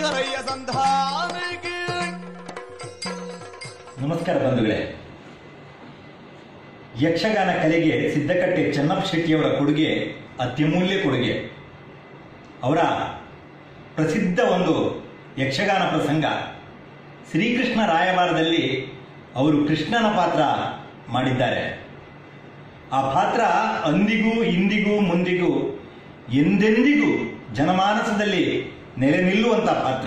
ನಮಸ್ಕಾರ ಬಂಧುಗಳೇ. ಯಕ್ಷಗಾನ ಕಲೆಗೆ ಸಿದ್ದಕಟ್ಟೆ ಚೆನ್ನಪ್ಪ ಶೆಟ್ಟಿಯವರ ಕೊಡುಗೆ ಅತ್ಯಮೂಲ್ಯ ಕೊಡುಗೆ. ಅವರ ಪ್ರಸಿದ್ಧ ಒಂದು ಯಕ್ಷಗಾನ ಪ್ರಸಂಗ ಶ್ರೀಕೃಷ್ಣ ರಾಯಭಾರದಲ್ಲಿ ಅವರು ಕೃಷ್ಣನ ಪಾತ್ರ ಮಾಡಿದ್ದಾರೆ. ಆ ಪಾತ್ರ ಅಂದಿಗೂ ಇಂದಿಗೂ ಮುಂದಿಗೂ ಎಂದೆಂದಿಗೂ ಜನಮಾನಸದಲ್ಲಿ ನೆಲೆ ನಿಲ್ಲುವಂಥ ಪಾತ್ರ.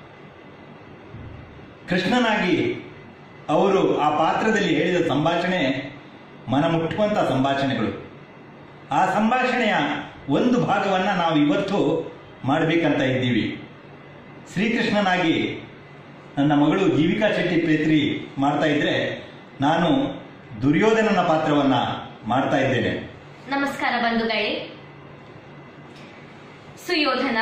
ಕೃಷ್ಣನಾಗಿ ಅವರು ಆ ಪಾತ್ರದಲ್ಲಿ ಹೇಳಿದ ಸಂಭಾಷಣೆ ಮನಮುಟ್ಟುವಂಥ ಸಂಭಾಷಣೆಗಳು. ಆ ಸಂಭಾಷಣೆಯ ಒಂದು ಭಾಗವನ್ನು ನಾವು ಇವತ್ತು ಮಾಡಬೇಕಂತ ಇದ್ದೀವಿ. ಶ್ರೀಕೃಷ್ಣನಾಗಿ ನನ್ನ ಮಗಳು ಜೀವಿಕಾ ಶೆಟ್ಟಿ ಪ್ರೇತ್ರಿ ಮಾಡ್ತಾ ಇದ್ರೆ, ನಾನು ದುರ್ಯೋಧನನ ಪಾತ್ರವನ್ನ ಮಾಡ್ತಾ ಇದ್ದೇನೆ. ನಮಸ್ಕಾರ ಬಂಧುಗಳೇ. ಸುಯೋಧನ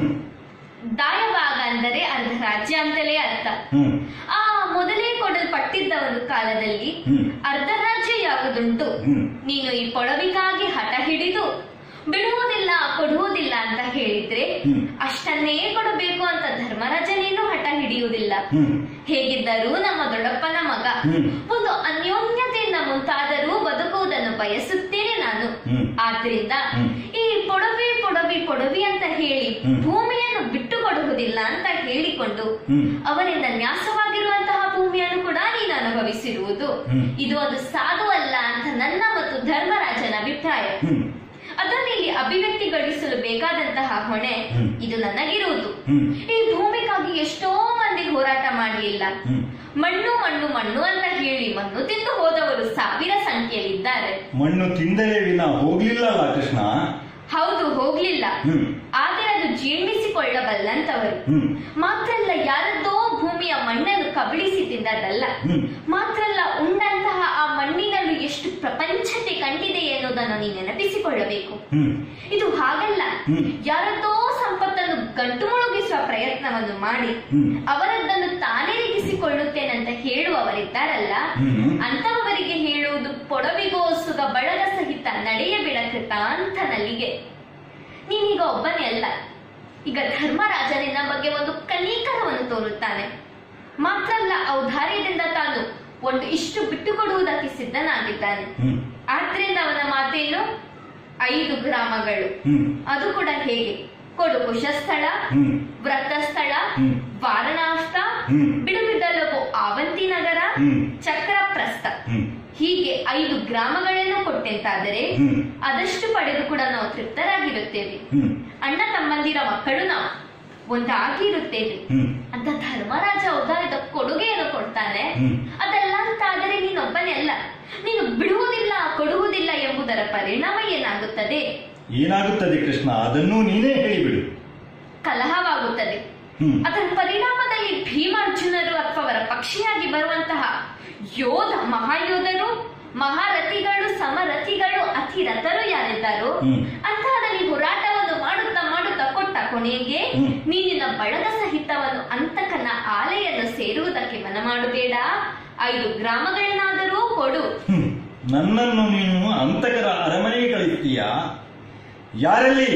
ದಾಯವಾಗ ಅಂದರೆ ಅರ್ಧ ರಾಜ್ಯ ಅಂತಲೇ ಅರ್ಥ. ಆ ಮೊದಲೇ ಕೊಡಲ್ಪಟ್ಟಿದ್ದವನು ಕಾಲದಲ್ಲಿ ಅರ್ಧ ರಾಜ್ಯ ಯಾವುದುಂಟು. ನೀನು ಈ ಕೊಡವಿಗಾಗಿ ಹಠ ಹಿಡಿದು ಬಿಡುವುದಿಲ್ಲ ಕೊಡುವುದಿಲ್ಲ ಅಂತ ಹೇಳಿದ್ರೆ ಅಷ್ಟನ್ನೇ ಕೊಡಬೇಕು ಅಂತ ಧರ್ಮರಾಜ ನೀನು ಹಠ ಹಿಡಿಯುವುದಿಲ್ಲ. ಹೇಗಿದ್ದರೂ ನಮ್ಮ ದೊಡ್ಡಪ್ಪನ ಮಗ, ಒಂದು ಅನ್ಯೋನ್ಯತೆಯಿಂದ ಮುಂತಾದರೂ ಬದುಕುವುದನ್ನು ಬಯಸುತ್ತೇನೆ ನಾನು. ಆದ್ರಿಂದ ಈ ಪೊಡವಿ ಪೊಡವಿ ಪೊಡವಿ ಅಂತ ಹೇಳಿ ಭೂಮಿಯನ್ನು ಬಿಟ್ಟು ಕೊಡುವುದಿಲ್ಲ ಅಂತ ಹೇಳಿಕೊಂಡು ಅವರಿಂದ ನ್ಯಾಸವಾಗಿರುವಂತಹ ಭೂಮಿಯನ್ನು ಕೂಡ ನೀನು ಅನುಭವಿಸಿರುವುದು ಇದು ಒಂದು ಸಾಧುವಲ್ಲ ಅಂತ ನನ್ನ ಮತ್ತು ಧರ್ಮರಾಜನ ಅಭಿಪ್ರಾಯ. ಅದನ್ನು ಇಲ್ಲಿ ಅಭಿವ್ಯಕ್ತಿಗೊಳಿಸಲು ಬೇಕಾದಂತಹ ಹೊಣೆ ಇದು ನನಗಿರುವುದು. ಈ ಭೂಮಿಗಾಗಿ ಎಷ್ಟೋ ಮಂದಿ ಹೋರಾಟ ಮಾಡಲಿಲ್ಲ. ಮಣ್ಣು ಮಣ್ಣು ಮಣ್ಣು ಅಂತ ಹೇಳಿ ಮಣ್ಣು ತಿಂದು ಹೋದವರು ಸಾವಿರ ಸಂಖ್ಯೆಯಲ್ಲಿದ್ದಾರೆ. ಮಣ್ಣು ತಿಂದರೆ ವಿನ ಹೋಗ್ಲಿಲ್ಲ ಕೃಷ್ಣ. ಹೌದು, ಹೋಗ್ಲಿಲ್ಲ. ಆದರೆ ಅದು ಜೀರ್ಣಿಸಿಕೊಳ್ಳಬಲ್ಲಂತವರು ಮಾತ್ರ ಅಲ್ಲ, ಯಾರದ್ದೋ ಭೂಮಿಯ ಮಣ್ಣನ್ನು ಕಬಳಿಸಿ ತಿಂದದಲ್ಲ. ಮಾತ್ರ ಅಲ್ಲ, ಉಂಡಂತಹ ಆ ಮಣ್ಣಿನಲ್ಲಿ ಎಷ್ಟು ಪ್ರಪಂಚತೆ ಕಂಡಿದೆ ಎನ್ನುವುದನ್ನು ನೀನು ನೆನಪಿಸಿಕೊಳ್ಳಬೇಕು. ಇದು ಹಾಗಲ್ಲ, ಯಾರದ್ದೋ ಸಂಪತ್ತನ್ನು ಗಂಟು ಮುಳುಗಿಸುವ ಪ್ರಯತ್ನವನ್ನು ಮಾಡಿ ಅವರದ್ದನ್ನು ತಾನೇರಿಗಿಸಿಕೊಳ್ಳುತ್ತೇನಂತ ಹೇಳುವವರಿದ್ದಾರಲ್ಲ, ಅಂತವರಿಗೆ ಹೇಳುವುದು ಪೊಡವಿಗೋ ಸುಗ ಬಳಗ ಸಹಿತ ನಡೆಯ ಬಿಡಕೃತ ಅಂತ ನಲ್ಲಿಗೆ. ನೀನೀಗ ಒಬ್ಬನೇ ಅಲ್ಲ, ಈಗ ಧರ್ಮರಾಜ ನಿನ್ನ ಬಗ್ಗೆ ಒಂದು ಕನೀಕರವನ್ನು ತೋರುತ್ತಾನೆ. ಮಾತ್ರ ಅಲ್ಲ, ಔದಾರ್ಯದಿಂದ ತಾನು ಒಂದು ಇಷ್ಟು ಬಿಟ್ಟುಕೊಡುವುದಕ್ಕೆ ಸಿದ್ಧನಾಗಿದ್ದಾನೆ. ಆದ್ರಿಂದ ಅವನ ಮಾತೇನು 5 ಗ್ರಾಮಗಳು, ಅದು ಕೂಡ ಹೇಗೆ ಕೊಡು ಕುಶಸ್ಥಳ, ವ್ರತಸ್ಥಳ, ವಾರಣಾಸ್ಥ, ಬಿಡುಬಿದ್ದಲವು ಆವಂತಿ ನಗರ, ಚಕ್ರಪ್ರಸ್ಥ, ಹೀಗೆ 5 ಗ್ರಾಮಗಳನ್ನು ಕೊಟ್ಟೆಂತಾದರೆ ಅದಷ್ಟು ಪಡೆದು ಕೂಡ ನಾವು ತೃಪ್ತರಾಗಿರುತ್ತೇವೆ. ಅಣ್ಣ ತಮ್ಮಂದಿರ ಮಕ್ಕಳು ನಾವು ಒಂದಾಗಿರುತ್ತೇವೆ ಅಂತ ಧರ್ಮರಾಜ ಔದಾರ್ಯದ ಕೊಡುಗೆಯನ್ನು ಕೊಡ್ತಾನೆ. ಅದೆಲ್ಲ ಅಂತಾದರೆ ನೀನೊಬ್ಬನೇ ಅಲ್ಲ, ನೀನು ಬಿಡುವುದಿಲ್ಲ ಕೊಡುವುದಿಲ್ಲ ಎಂಬುದರ ಪರಿಣಾಮ ಏನಾಗುತ್ತದೆ? ಏನಾಗುತ್ತದೆ ಕೃಷ್ಣ, ಅದನ್ನು ನೀನೇ ಹೇಳಿಬಿಡು. ಕಲಹವಾಗುತ್ತದೆ. ಅದರ ಪರಿಣಾಮದಲ್ಲಿ ಭೀಮಾರ್ಜುನರು ಅಥವಾ ಅವರ ಪಕ್ಷಿಯಾಗಿ ಬರುವಂತಹ ಯೋಧ ಮಹಾಯೋಧರು, ಮಹಾರಥಿಗಳು, ಸಮರಥಿಗಳು, ಅತಿರಥರು ಯಾರಿದ್ದಾರೋ ಅಂತಹದಲ್ಲಿ ಹೋರಾಟವನ್ನು ಮಾಡುತ್ತಾ ಮಾಡುತ್ತಾ ಕೊಟ್ಟ ಕೊನೆಗೆ ನೀನಿನ ಬಳಗ ಸಹಿತವನ್ನು ಅಂತಕನ ಆಲೆಯನ್ನು ಸೇರುವುದಕ್ಕೆ ಮನ ಮಾಡಬೇಡ. 5 ಗ್ರಾಮಗಳನ್ನಾದರೂ ಕೊಡು. ನನ್ನನ್ನು ನೀನು ಅಂತಕರ ಅರಮನೆಗೆ ಕಳಿಸ್ತೀಯ? ಯಾರಲ್ಲಿ?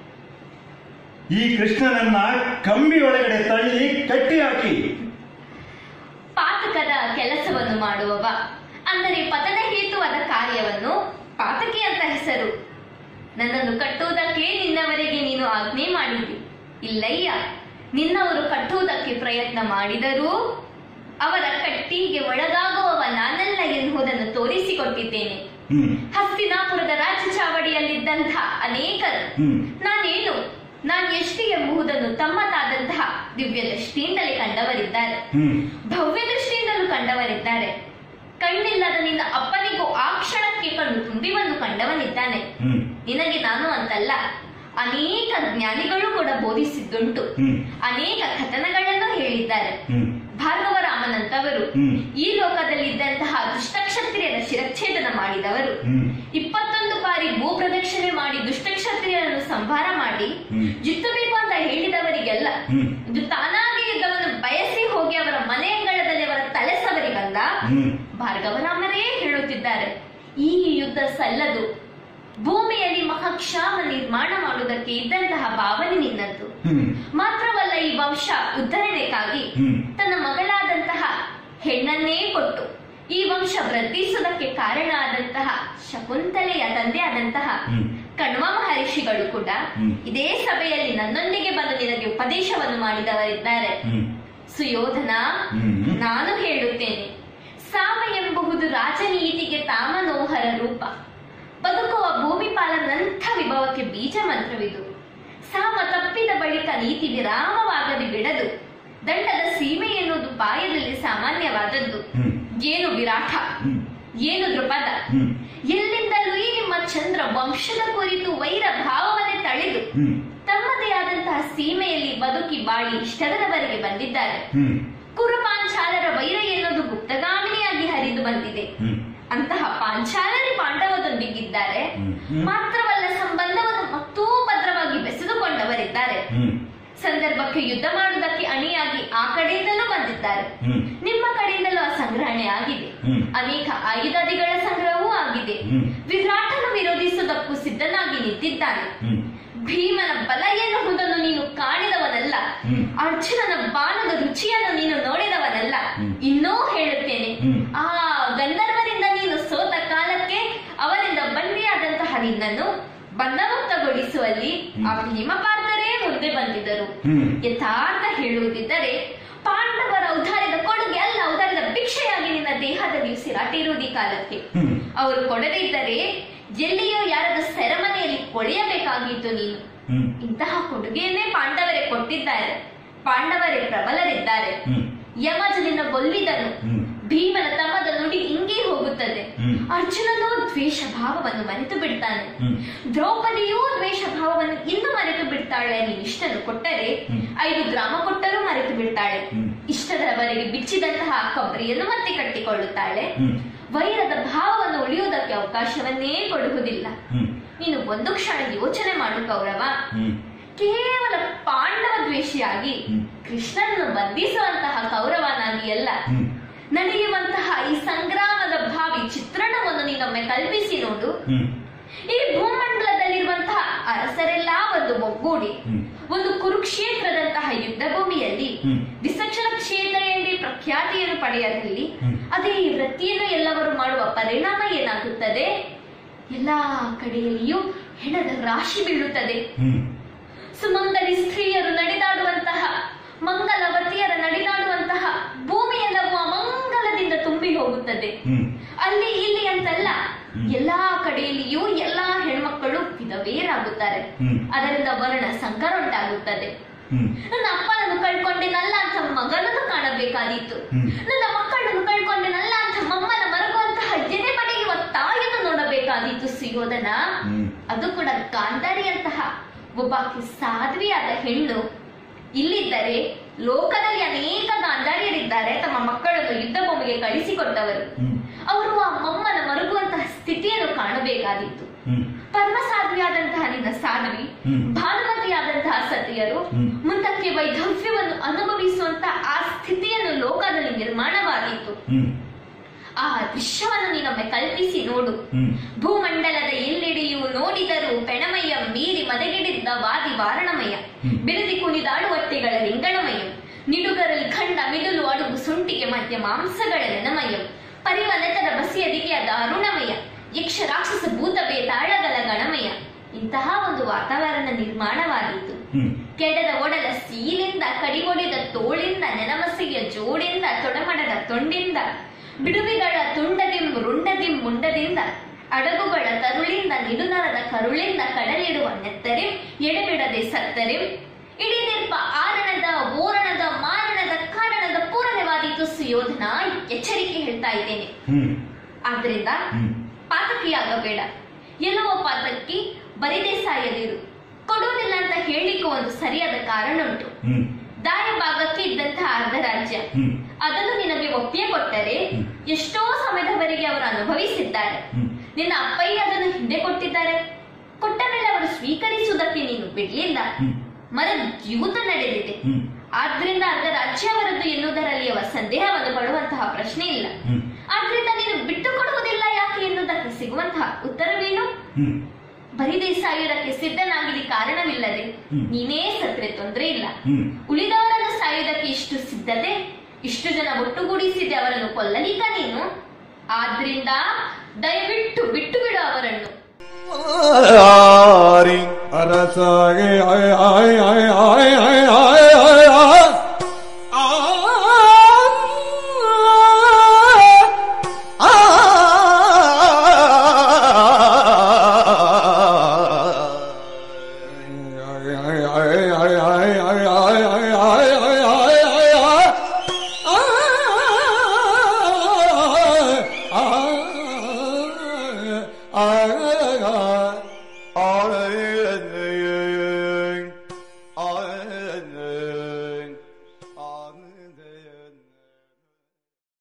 ಈ ಕೃಷ್ಣನನ್ನ ಕಂಬಿ ಒಳಗಡೆ ತಳ್ಳಿ ಕಟ್ಟಿ ಹಾಕಿ ಪಾತಕದ ಕೆಲಸವನ್ನು ಮಾಡುವವ, ಅಂದರೆ ಪತನ ಹೇತುವಾದ ಕಾರ್ಯವನ್ನು ಪಾತಕಿ ಅಂತ ಹೆಸರು. ನನ್ನನ್ನು ಕಟ್ಟುವುದಕ್ಕೆ ನಿನ್ನವರೆಗೆ ನೀನು ಆಜ್ಞೆ ಮಾಡಿದ್ದಿ. ಇಲ್ಲಯ್ಯ, ನಿನ್ನವರು ಕಟ್ಟುವುದಕ್ಕೆ ಪ್ರಯತ್ನ ಮಾಡಿದರೂ ಅವರ ಕಟ್ಟಿಗೆ ಒಳಗಾಗುವವ ನಾನಲ್ಲ ಎನ್ನುವುದನ್ನು ತೋರಿಸಿಕೊಟ್ಟಿದ್ದೇನೆ. ಹಸ್ತಿನಾಪುರದ ರಾಜ ಚಾವಡಿಯಲ್ಲಿದ್ದಂಥ ಅನೇಕರು ನಾನು ಎಷ್ಟು ಎಂಬುದನ್ನು ತಮ್ಮದಾದಂತಹ ದಿವ್ಯ ದೃಷ್ಟಿಯಿಂದಲೇ ಕಂಡವರಿದ್ದಾರೆ, ಭವ್ಯ ದೃಷ್ಟಿಯಿಂದಲೂ ಕಂಡವರಿದ್ದಾರೆ. ಕಣ್ಣಿಲ್ಲದ ನಿನ್ನ ಅಪ್ಪನಿಗೂ ಆ ಕ್ಷಣಕ್ಕೆ ಕಣ್ಣು ತುಂಬಿವನ್ನು ಕಂಡವನಿದ್ದಾನೆ. ನಿನಗೆ ನಾನು ಅಂತಲ್ಲ, ಅನೇಕ ಜ್ಞಾನಿಗಳು ಕೂಡ ಬೋಧಿಸಿದ್ದುಂಟು, ಅನೇಕ ಕಥನಗಳನ್ನು ಹೇಳಿದ್ದಾರೆ. ಭಾರ್ಗವರಾಮನಂತವರು ಈ ಲೋಕದಲ್ಲಿದ್ದಂತಹ ದುಷ್ಟಕ್ಷತ್ರಿಯರ ಶಿರಚ್ಛೇದನ ಮಾಡಿದವರು, 21 ಬಾರಿ ಭೂ ಪ್ರದಕ್ಷಿಣೆ ಮಾಡಿ ದುಷ್ಟಕ್ಷತ್ರಿಯರನ್ನು ಸಂಹಾರ ಮಾಡಿ ಜಿತ್ತಬೇಕು ಅಂತ ಹೇಳಿದವರಿಗೆಲ್ಲ ಇದು ತಾನಾಗಿ ಯುದ್ಧವನ್ನು ಬಯಸಿ ಹೋಗಿ ಅವರ ಮನೆಯಂಗಳದಲ್ಲಿ ಅವರ ತಲೆ ಸವರಿ ಬಂದ ಭಾರ್ಗವರಾಮರೇ ಹೇಳುತ್ತಿದ್ದಾರೆ, ಈ ಯುದ್ಧ ಸಲ್ಲದು. ಭೂಮಿಯಲ್ಲಿ ಮಹಾಕ್ಷಾಮ ನಿರ್ಮಾಣ ಮಾಡುವುದಕ್ಕೆ ಇದ್ದಂತಹ ಭಾವನೆ ನಿನ್ನದ್ದು. ಮಾತ್ರವಲ್ಲ, ಈ ವಂಶ ಉದ್ಧರಣೆಗಾಗಿ ತನ್ನ ಮಗಳಾದಂತಹ ಹೆಣ್ಣನ್ನೇ ಕೊಟ್ಟು ಈ ವಂಶ ವೃದ್ಧಿಸುವುದಕ್ಕೆ ಕಾರಣ ಆದಂತಹ ಶಕುಂತಲೆಯ ತಂದೆ ಆದಂತಹ ಕಣ್ವ ಮಹರ್ಷಿಗಳು ಕೂಡ ಇದೇ ಸಭೆಯಲ್ಲಿ ನನ್ನೊಂದಿಗೆ ಬಂದು ನಿನಗೆ ಉಪದೇಶವನ್ನು ಮಾಡಿದವರಿದ್ದಾರೆ. ಸುಯೋಧನ, ನಾನು ಹೇಳುತ್ತೇನೆ, ಸಾಮ ಎಂಬುದು ರಾಜನೀತಿಗೆ ತಾಮನೋಹರ ರೂಪ. ಬದುಕುವ ಭೂಮಿಪಾಲನಂಥ ವಿಭವಕ್ಕೆ ಬೀಜ ಮಂತ್ರವಿದು. ಸಾಮ ತಪ್ಪಿದ ಬಳಿಕ ನೀತಿ ವಿರಾಮವಾಗದೆ ಬಿಡದು. ದಂಡದ ಸೀಮೆ ಎನ್ನುವುದು ಪಾಯದಲ್ಲಿ ಸಾಮಾನ್ಯವಾದದ್ದು. ಏನು ವಿರಾಟ, ಏನು ದೃಪದ, ಎಲ್ಲಿಂದಲೂ ಈ ನಿಮ್ಮ ಚಂದ್ರ ವಂಶದ ಕುರಿತು ವೈರ ಭಾವವನ್ನೇ ತಳೆದು ತಮ್ಮದೇ ಆದಂತಹ ಸೀಮೆಯಲ್ಲಿ ಬದುಕಿ ಬಾಳಿ ಇಷ್ಟದವರೆಗೆ ಬಂದಿದ್ದಾರೆ. ಕುರುಪಾಂಚಾಲರ ವೈರ ಎನ್ನುವುದು ಗುಪ್ತಗಾಮಿನಿಯಾಗಿ ಹರಿದು ಬಂದಿದೆ. ಅಂತಹ ಪಾಂಚಾಲರಿ ಪಾಂಡವದೊಂದಿಗಿದ್ದಾರೆ. ಮಾತ್ರವಲ್ಲ, ಸಂಬಂಧವನ್ನು ಮತ್ತೂ ಭದ್ರವಾಗಿ ಬೆಸೆದುಕೊಂಡವರಿದ್ದಾರೆ. ಸಂದರ್ಭಕ್ಕೆ ಯುದ್ಧ ಮಾಡುವುದಕ್ಕೆ ಅಣಿಯಾಗಿ ಆ ಕಡೆಯಿಂದಲೂ ಬಂದಿದ್ದಾರೆ. ನಿಮ್ಮ ಕಡೆಯಿಂದಲೂ ಆ ಸಂಗ್ರಹಣೆ ಆಗಿದೆ. ಅನೇಕ ಆಯುಧಾದಿಗಳ ಸಂಗ್ರಹವೂ ಆಗಿದೆ. ವಿರಾಟನು ವಿರೋಧಿಸುವುದಕ್ಕೂ ಸಿದ್ಧನಾಗಿ ನಿಂತಿದ್ದಾನೆ. ಭೀಮನ ಬಲ ಎನ್ನುವುದನ್ನು ನೀನು ಕಾಣಿದವನಲ್ಲ. ಅರ್ಜುನನ ಬಾಣದ ರುಚಿಯನ್ನು ನೀನು ನೋಡಿದವನಲ್ಲ. ಇನ್ನೂ ಹೇಳುತ್ತೇನೆ, ಆ ಗಂಧರ್ವರಿಂದ ನೀನು ಸೋತ ಕಾಲಕ್ಕೆ ಅವರಿಂದ ಬಂದಿಯಾದಂತಹ ನಿನ್ನನ್ನು ಬಂಧಮುಕ್ತಗೊಳಿಸುವಲ್ಲಿ ಆ ಭೀಮ ಪಾರ್ಥರೇ ಮುಂದೆ ಬಂದಿದ್ದರು. ಯಥಾರ್ಥ ಹೇಳುವುದಿದ್ದರೆ ಪಾಂಡವರ ಉದ್ಧಾರದ ಕೊಡುಗೆ ಅಲ್ಲ, ಉದ್ಧಾರದ ಭಿಕ್ಷೆಯಾಗಿ ನಿನ್ನ ದೇಹದಲ್ಲಿ ಉಸಿರಾಟ ಇರುವುದು ಈ ಕಾಲಕ್ಕೆ. ಅವರು ಕೊಡದೇ ಇದ್ದರೆ ಎಲ್ಲಿಯೋ ಯಾರದ ಸೆರೆಮನೆಯಲ್ಲಿ ಕೊಳೆಯಬೇಕಾಗಿತ್ತು ನೀನು. ಇಂತಹ ಕೊಡುಗೆಯನ್ನೇ ಪಾಂಡವರೇ ಕೊಟ್ಟಿದ್ದಾರೆ. ಪಾಂಡವರೇ ಪ್ರಬಲರಿದ್ದಾರೆ. ಯಮಜನಿನ ಕೊಲ್ಲಿದನು. ಭೀಮನ ತಮ್ಮದ ನುಡಿ ಹಿಂಗೇ ಹೋಗುತ್ತದೆ. ಅರ್ಜುನನು ದ್ವೇಷ ಭಾವವನ್ನು ಮರೆತು ಬಿಡ್ತಾನೆ. ದ್ರೌಪದಿಯೂ ದ್ವೇಷ ಭಾವವನ್ನು ಇಂದು ಮರೆತು ಬಿಡ್ತಾಳೆ. ನೀನು ಇಷ್ಟನ್ನು ಕೊಟ್ಟರೆ 5 ಗ್ರಾಮ ಕೊಟ್ಟರೂ ಮರೆತು ಬಿಡ್ತಾಳೆ. ಇಷ್ಟದವರೆಗೆ ಬಿಚ್ಚಿದಂತಹ ಕೊಬ್ಬರಿಯನ್ನು ಮತ್ತೆ ಕಟ್ಟಿಕೊಳ್ಳುತ್ತಾಳೆ. ವೈರದ ಭಾವವನ್ನು ಉಳಿಯುವುದಕ್ಕೆ ಅವಕಾಶವನ್ನೇ ಕೊಡುವುದಿಲ್ಲ. ನೀನು ಒಂದು ಕ್ಷಣ ಯೋಚನೆ ಮಾಡು ಕೌರವ. ಕೇವಲ ಪಾಂಡವ ದ್ವೇಷಿಯಾಗಿ ಕೃಷ್ಣನನ್ನು ಬಂಧಿಸುವಂತಹ ಕೌರವನಾಗಿ ಅಲ್ಲ, ನಡೆಯುವಂತಹ ಈ ಸಂಗ್ರಾಮದ ಭಾವಿ ಚಿತ್ರಣವನ್ನು ನೀನೊಮ್ಮೆ ಕಲ್ಪಿಸಿ ನೋಡು. ಈ ಭೂಮಂಡಲದಲ್ಲಿರುವಂತಹ ಅರಸರೆಲ್ಲಾ ಒಂದು ಒಗ್ಗೂಡಿ ಒಂದು ಕುರುಕ್ಷೇತ್ರದಂತಹ ಯುದ್ಧ ಭೂಮಿಯಲ್ಲಿ ವಿಸರ್ಜನ ಕ್ಷೇತ್ರ ಎಂದೇ ಪ್ರಖ್ಯಾತಿಯನ್ನು ಪಡೆಯದಲ್ಲಿ ಅದೇ ವೃತ್ತಿಯನ್ನು ಎಲ್ಲವರು ಮಾಡುವ ಪರಿಣಾಮ ಏನಾಗುತ್ತದೆ? ಎಲ್ಲಾ ಕಡೆಯಲ್ಲಿಯೂ ಹೆಣದ ರಾಶಿ ಬೀಳುತ್ತದೆ. ಸುಮಂಗಲಿ ಸ್ತ್ರೀಯರು ನಡೆದಾಡುವಂತಹ, ಮಂಗಲವತಿಯರ ನಡೆದಾಡುವಂತಹ ಭೂಮಿಯೆಲ್ಲವೂ ಅಮಂಗಲದಿಂದ ತುಂಬಿ ಹೋಗುತ್ತದೆ. ಅಲ್ಲಿ ಇಲ್ಲಿ ಅಂತಲ್ಲ, ಎಲ್ಲಾ ಕಡೆಯಲ್ಲಿಯೂ ಎಲ್ಲಾ ಹೆಣ್ಮಕ್ಕಳು ವಿಧವೇರಾಗುತ್ತಾರೆ. ಅದರಿಂದ ವರ್ಣ ಸಂಕರ ಉಂಟಾಗುತ್ತದೆ. ನನ್ನ ಅಪ್ಪನನ್ನು ಕಳ್ಕೊಂಡೆನಲ್ಲ ಅಂತ ಮಗನನ್ನು ಕಾಣಬೇಕಾದೀತು. ನನ್ನ ಮಕ್ಕಳನ್ನು ಕಳ್ಕೊಂಡೆನಲ್ಲ ಅಂತ ಮಮ್ಮನ ಮರಗುವಂತಹ ಎದೆ ಬಡಿಯುವ ತಾಯಿಯನ್ನು ನೋಡಬೇಕಾದೀತು. ಸುಯೋಧನ, ಅದು ಕೂಡ ಗಾಂಧಾರಿಯಂತಹ ಒಬ್ಬಾಕಿ ಸಾಧ್ವಿಯಾದ ಹೆಣ್ಣು ಇಲ್ಲಿದ್ದರೆ ಲೋಕದಲ್ಲಿ ಅನೇಕ ಗಾಂಧಾರಿಯರಿದ್ದಾರೆ. ತಮ್ಮ ಮಕ್ಕಳನ್ನು ಯುದ್ಧ ಭೂಮಿಗೆ ಕಳಿಸಿಕೊಟ್ಟವರು. ಅವರು ಆ ಮಮ್ಮನ ಮರುಗುವಂತಹ ಸ್ಥಿತಿಯನ್ನು ಕಾಣಬೇಕಾದೀತು. ಪರಮಸಾಧ್ವಿಯಾದಂತಹ ನಿನ್ನ ಸಾಧ್ವಿ, ಭಾನುಮತಿಯಾದಂತಹ ಸತಿಯರು ಮುಂದಕ್ಕೆ ವೈಧವ್ಯವನ್ನು ಅನುಭವಿಸುವಂತಹ ಆ ಸ್ಥಿತಿಯನ್ನು ಲೋಕದಲ್ಲಿ ನಿರ್ಮಾಣವಾದೀತು. ಆ ದೃಶ್ಯವನ್ನು ನೀನೊಮ್ಮೆ ಕಲ್ಪಿಸಿ ನೋಡು. ಭೂಮಂಡಲದ ಎಲ್ಲೆಡೆಯೂ ನೋಡಿದರೂ ಪೆಣಮಯ ಮೀರಿ ಮದಗಿಡಿದ್ದ ವಾದಿ ವಾರಣಮಯ, ಬಿರುದಿ ಕುಣಿದಾಡುವಟ್ಟೆಗಳ ಲಿಂಗಣಮಯ, ನಿಡುಗರಲ್ಲಿ ಖಂಡ ಮಿದುಲು ಅಡುಗು ಸುಂಟಿಗೆ ಮಧ್ಯ ಮಾಂಸಗಳ ನೆನಮಯ, ಪರಿವನತದ ಬಸಿಯದಿಗೆ ಅದ ಅರುಣಮಯ, ಯಕ್ಷ ರಾಕ್ಷಸ ಭೂತ ಬೇತಾಳಗಳ ಗಣಮಯ. ಇಂತಹ ಒಂದು ವಾತಾವರಣ ನಿರ್ಮಾಣವಾದೀತು. ಕೆಡದ ಒಡಲ ಸೀಲಿಂದ, ಕಡಿಗೊಡಿದ ತೋಳಿಂದ, ನೆನಮಸಿಗೆಯ ಜೋಡಿಂದ, ತೊಡಮಡದ ತೊಂಡಿಂದ, ಬಿಡುವಿಗಳ ತುಂಡದಿಂ ರುಂಡದಿಂ ಮುಂಡದಿಂದ, ಅಡಗುಗಳ ತರುಳಿಂದ, ನಿಡುನರದ ಕರುಳಿಂದ, ಕಡಲಿಡುವ ನೆತ್ತರೆ ಎಡೆಬಿಡದೆ ಸತ್ತರೆ, ಇಡೀ ನಿರ್ಪ ಆರಣದ ಓರಣದ ಮಾರಣದ ಕಾರಣದ ಪೂರಣವಾದೀತು. ಸುಯೋಧನ, ಎಚ್ಚರಿಕೆ ಹೇಳ್ತಾ ಇದ್ದೇನೆ. ಆದ್ರಿಂದ ಪಾತಕಿಯಾಗಬೇಡ. ಎಲ್ಲವೋ ಪಾತಕಿ, ಬರಿದೇ ಸಾಯದಿರು. ಕೊಡುವುದಿಲ್ಲ ಅಂತ ಹೇಳಿಕೋ ಒಂದು ಸರಿಯಾದ ಕಾರಣ ಉಂಟು. ದಾಯ ಭಾಗಕ್ಕೆ ಇದ್ದಂತಹ ಅರ್ಧ ರಾಜ್ಯ ಅದನ್ನು ನಿನಗೆ ಒಪ್ಪಿಗೆ ಕೊಟ್ಟರೆ ಎಷ್ಟೋ ಸಮಯದವರೆಗೆ ಅವರು ಅನುಭವಿಸಿದ್ದಾರೆ. ನಿನ್ನ ಅಪ್ಪಯ್ಯ ಅದನ್ನು ಹಿಂದೆ ಕೊಟ್ಟಿದ್ದಾರೆ. ಕೊಟ್ಟ ಮೇಲೆ ಅವರು ಸ್ವೀಕರಿಸುವುದಕ್ಕೆ ನೀನು ಬಿಡ್ಲಿಲ್ಲ. ಯುದ್ಧ ನಡೆದಿದೆ. ಆದ್ರಿಂದ ಅರ್ಧ ರಾಜ್ಯ ಅವರದ್ದು ಎನ್ನುವುದರಲ್ಲಿ ಅವರ ಸಂದೇಹವನ್ನು ಪಡುವಂತಹ ಪ್ರಶ್ನೆ ಇಲ್ಲ. ಆದ್ರಿಂದ ನೀನು ಬಿಟ್ಟು ಕೊಡುವುದಿಲ್ಲ ಯಾಕೆ ಎನ್ನುವುದಕ್ಕೆ ಸಿಗುವಂತಹ ಉತ್ತರವೇನು? ಬರಿದೇ ಸಾಯುವುದಕ್ಕೆ ಸಿದ್ಧನಾಗಿರಿ ಕಾರಣವಿಲ್ಲದೆ ನೀನೇ ಸತ್ರೆ ತೊಂದರೆ ಇಲ್ಲ. ಉಳಿದವರನ್ನು ಸಾಯ ಸಾಯುವುದಕ್ಕೆ ಇಷ್ಟು ಸಿದ್ಧತೆ, ಇಷ್ಟು ಜನ ಒಟ್ಟುಗೂಡಿಸಿದೆ ಅವರನ್ನು ಕೊಲ್ಲಲಿಕ್ಕ ನೀನು. ಆದ್ರಿಂದ ದಯವಿಟ್ಟು ಬಿಟ್ಟು ಬಿಡು ಅವರನ್ನು. ಅರಸಾಗೆ